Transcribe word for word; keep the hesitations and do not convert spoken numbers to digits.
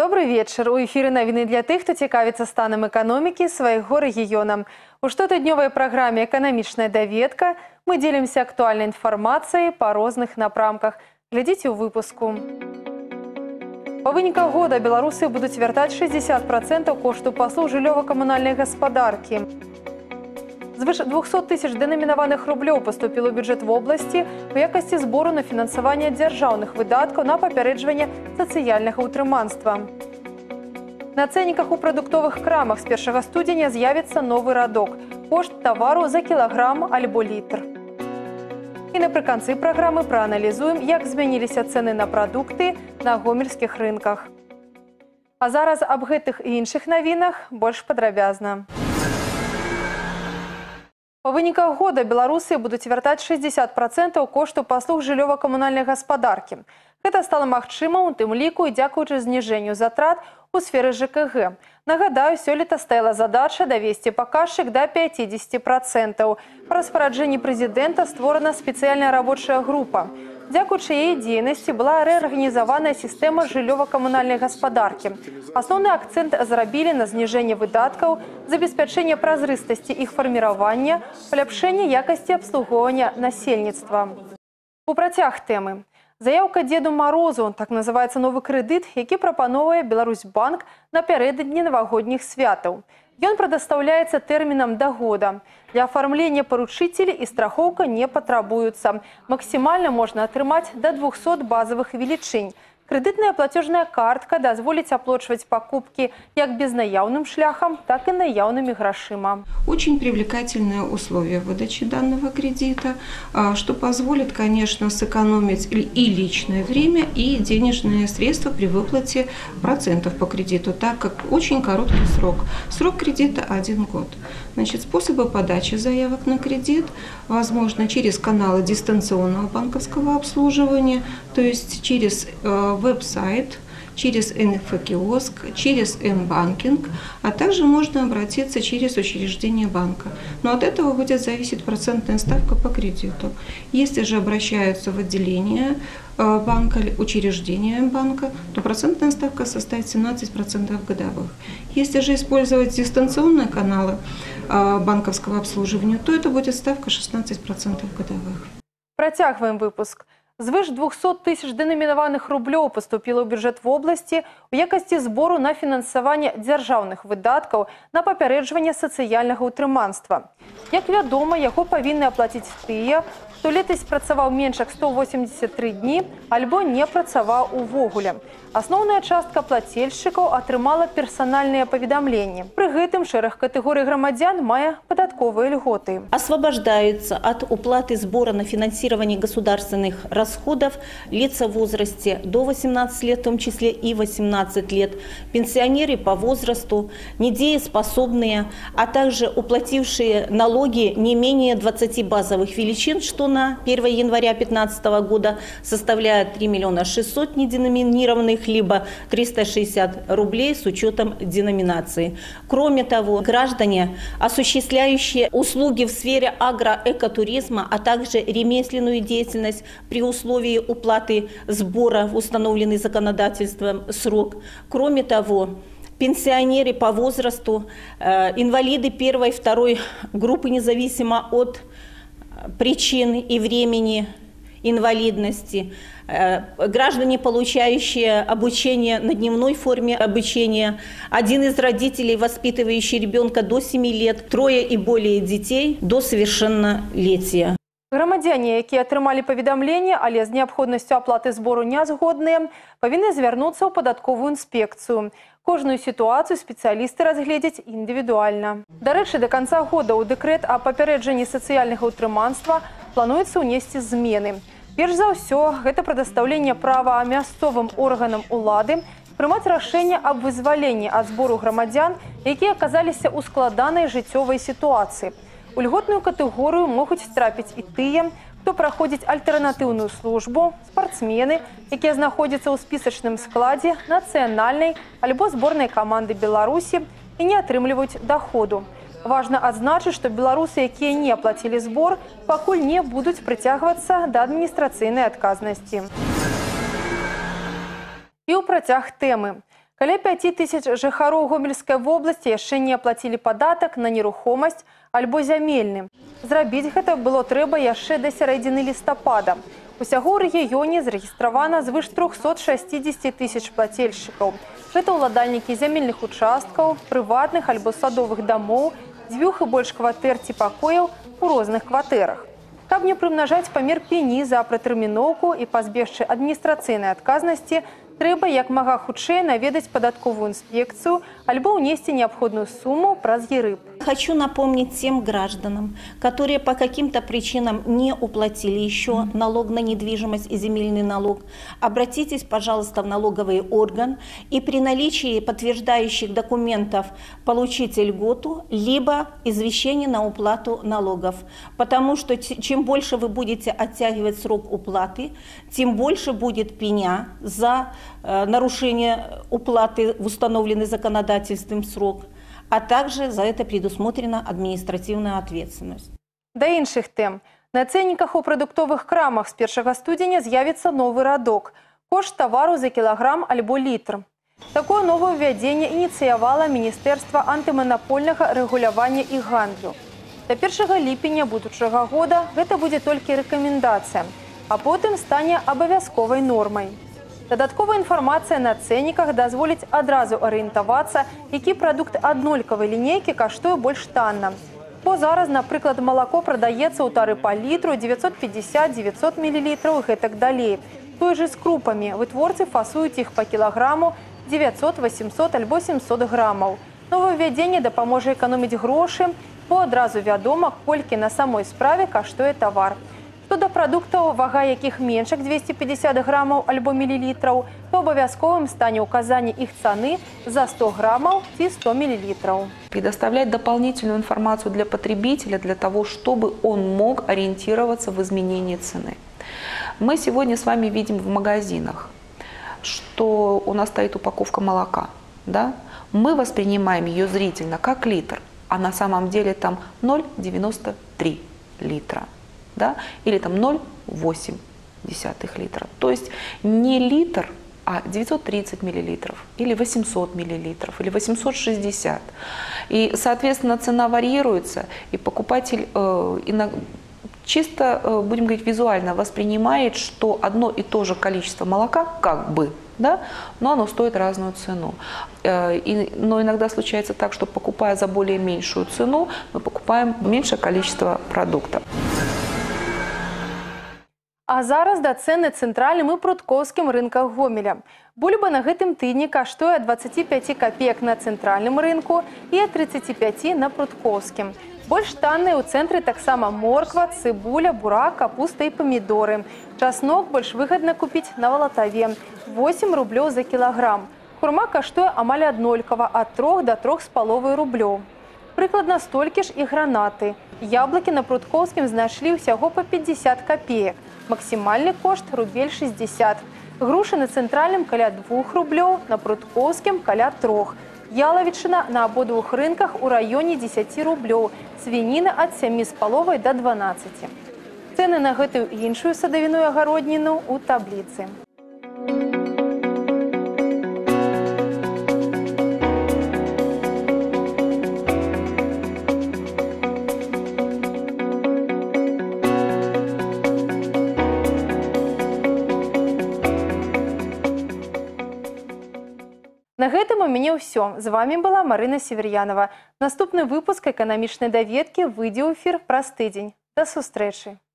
Добрый вечер. У эфире новины для тех, кто цікавіцца станом экономики своего региона. У штотыднёвай программе «Экономичная доведка» мы делимся актуальной информацией по разных напрамках. Глядите в выпуску. По выніках года белорусы будут вяртаць шестьдесят процентов кошту паслуг жыллёва-камунальной господарки. Звыш двухсот тысяч деноминованных рублёў поступило в бюджет в области в якости сбору на финансование державных выдатков на попереджванне социального утрыманства. На ценниках у продуктовых крамах с первого студеня з'явится новый радок – кошт товару за килограмм альбо литр. И напрыканцы программы проанализуем, как изменились цены на продукты на гомельских рынках. А зараз об гэтых и іншых новинах больше падрабязна. По выніках года белорусы будут вяртаць шестьдесят процентов кошту паслуг жыллёва-камунальной господарки. Это стало магчымым у тым ліку і дзякуючы зніжэнню затрат у сферы ЖКГ. Нагадаю, сёлета стаяла задача давесці паказчык до пятидесяти процентов. По распараджэнні прэзідэнта створана спецыяльная рабочая група. Дзякуючы яе дзейнасці была рэарганізаваная сістэма жыллёва-камунальнай гаспадаркі. Асноўны акцэнт зрабілі на зніжэнне выдаткаў, забеспячэнне празрыстасці іх фарміравання, паляпшэнне якасці абслугоўвання насельніцтва. У працяг тэмы. Заявка Деду Морозу, так называется новый кредит, які прапановывае Беларусьбанк напярэдадні навагодніх святаў. Ён прадастаўляецца тэрмінам да года. Для оформления поручителей и страховка не потребуется. Максимально можно отрымать до двухсот базовых величин. Кредитная платежная картка дозволит оплачивать покупки как безнаяўным шляхом, так и наяўными грошима. Очень привлекательные условия выдачи данного кредита, что позволит, конечно, сэкономить и личное время, и денежные средства при выплате процентов по кредиту, так как очень короткий срок. Срок кредита один год. Значит, способы подачи заявок на кредит возможно через каналы дистанционного банковского обслуживания, то есть через э, веб-сайт, через инфокиоск, через м-банкинг, а также можно обратиться через учреждение банка. Но от этого будет зависеть процентная ставка по кредиту. Если же обращаются в отделение банка, учреждение банка, то процентная ставка составит семнадцать процентов годовых. Если же использовать дистанционные каналы банковского обслуживания, то это будет ставка шестнадцать процентов годовых. Протягиваем выпуск. Звыш двухсот тысяч деноминованных рублёў поступило в бюджет в области в якости сбору на финансование державных выдатков на попереджванне социального утрыманства. Як вядома, яго павінны аплаціць тыя, хто летась працаваў менш як сто восемьдесят три дні альбо не працаваў увогуле. Асноўная частка плательшчыкаў атрымала персональные паведамленні. Пры гэтым шэраг катэгорый грамадзян мае падатковыя льготы. Освобождаются от уплаты сбора на финансирование государственных расходов лица в возрасте до восемнадцати лет, в том числе и восемнадцати лет, пенсионеры по возрасту, недееспособные, а также уплатившие налоги не менее двадцати базовых величин, что на первое января две тысячи пятнадцатого года составляет три миллиона шестьсот неденоминированных, либо триста шестьдесят рублей с учетом деноминации. Кроме того, граждане, осуществляющие услуги в сфере агроэкотуризма, а также ремесленную деятельность при условии уплаты сбора в установленный законодательством срок. Кроме того, пенсионеры по возрасту, э, инвалиды первой и второй группы, независимо от причин и времени инвалидности, граждане, получающие обучение на дневной форме обучения, один из родителей, воспитывающий ребенка до семи лет, трое и более детей до совершеннолетия. Грамадзяне, якія атрымалі паведамленне, але з неабходнасцю аплаты збору не згодныя, павінны звярнуцца ў падатковую інспекцыю. Кожную ситуацию специалисты разгледзяць індывідуальна. Дарэчы, до конца года ў дэкрэт о папярэджанні сацыяльнага утрыманства плануецца ўнесці змены. Перш за ўсё, гэта прадастаўленне права мясцовым органам улады прымаць рашэнне аб вызваленні ад збору грамадзян, якія аказаліся ў складанай жыццёвай сітуацыі. У льготную катэгорыю могуць трапіць і тыя, хто праходзіць альтэрнатыўную службу, спартсмены, якія знаходзяцца ў спісачным складзе нацыянальнай альбо зборнай каманды Беларусі і не атрымліваюць даходу. Важно адзначыць, што беларусы, якія не аплацілі збор, пакуль не будуць прыцягвацца да адміністрацыйнай адказнасці. І ў працяг тэмы. Каля пяці тысяч жыхароў Гомельскай вобласці яшчэ не аплацілі падатак на нерухомасць альбо зямельны. Зрабіць гэта было трэба яшчэ да сярэдзіны лістапада. Усяго ў рэгіёне зарэгістравана звыш трохсот шасцідзесяці тысяч плацельшчыкаў. Гэта ўладальнікі зямельных участкаў, прыватных альбо садовых дамоў, дзвюх і больш кватэр ці пакояў у розных кватэрах. Каб не прымнажаць памер пені за пратэрміноўку і пазбегчы адміністрацыйнай адказнасці, трэба як мага хутчэй наведаць падатковую інспекцыю альбо ўнесці неабходную сумму праз ЕРИП. Хочу напомнить тем гражданам, которые по каким-то причинам не уплатили еще налог на недвижимость и земельный налог, обратитесь, пожалуйста, в налоговый орган и при наличии подтверждающих документов получите льготу, либо извещение на уплату налогов. Потому что чем больше вы будете оттягивать срок уплаты, тем больше будет пеня за э, нарушение уплаты в установленный законодательством срок, а также за это предусмотрена административная ответственность. Да іншых тэм. На ценніках у прадуктовых крамах з першага студзеня з'явіцца новы радок – кошт тавару за кілаграм альбо літр. Такое новае ўвядзенне ініцыявала Міністэрства антыманапольнага рэгулявання і гандлю. Да першага ліпеня будучага года гэта будзе толькі рэкамендацыя, а потым стане абавязковай нормай. Дадатковая інфармацыя на ценніках дазволіць адразу арыентавацца, які прадукт аднолькавай лінейкі каштуе больш танна. Бо зараз, напрыклад, малако прадаецца ў тары па літру дзевяцьсот пятьдесят - девятьсот мілілітраў і гэтак далей. Той же з крупамі. Вытворцы фасуюць іх па кілаграму девятьсот, восемьсот альбо семьсот грамаў. Новае ўвядзенне дапаможа эканоміць грошы, бо адразу вядома, колькі на самой справе каштуе тавар. Што да прадуктаў, вага якіх менш як двести пятьдесят граммов альбо миллилитров, то абавязковым стане указанне их цены за сто граммов ці сто миллилитров. Предоставлять дополнительную информацию для потребителя, для того, чтобы он мог ориентироваться в изменении цены. Мы сегодня с вами видим в магазинах, что у нас стоит упаковка молока. Да? Мы воспринимаем ее зрительно как литр, а на самом деле там ноль целых девяносто три литра. Да? Или там ноль целых восемь десятых литра. То есть не литр, а девятьсот тридцать миллилитров, или восемьсот миллилитров, или восемьсот шестьдесят. И, соответственно, цена варьируется, и покупатель э, иногда, чисто, э, будем говорить, визуально воспринимает, что одно и то же количество молока, как бы, да, но оно стоит разную цену. Э, и, но иногда случается так, что, покупая за более меньшую цену, мы покупаем меньшее количество продуктов. А зараз да цэн на цэнтральным і пруткоўскім рынках Гомеля. Бульба на гэтым тыдні каштуе ад дваццаці пяці капеек на цэнтральным рынку і ад трыццаці пяці на пруткоўскім. Больш танныя ў цэнтры таксама морква, цыбуля, бурак, капуста і памідоры. Часнок больш выгадна купіць на Валатаве – восемь рублёў за кілаграм. Хурма каштуе амаль аднолькава ад трох да трох з паловай рублёў. Прыкладна столькі ж і гранаты. Яблыкі на пруткоўскім знайшлі ўсяго па пятьдесят капеек. Максимальный кошт – рубль шестьдесят. Груши на центральном каля двух рублёў, на пруткоўскім каля трох. Яловичина на ободвух рынках у районе десяти рублёў. Свинина от семи с половой до дванадцати. Цены на гэтую іншую садавіну і агародніну у таблицы. На гэтым у мяне ўсё. З вами была Марына Северянова. Наступны выпуск эканамічнай даведкі выйдзе ў эфір праз тыдзень. Да сустрэчы!